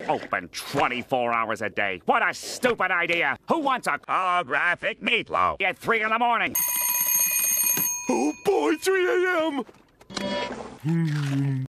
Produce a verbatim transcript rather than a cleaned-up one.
Open twenty-four hours a day. What a stupid idea. Who wants a holographic meatloaf at three in the morning? Oh boy, three A M